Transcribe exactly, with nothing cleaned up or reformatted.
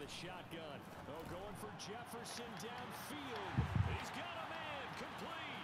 the shotgun. Oh, going for Jefferson downfield. He's got a man complete.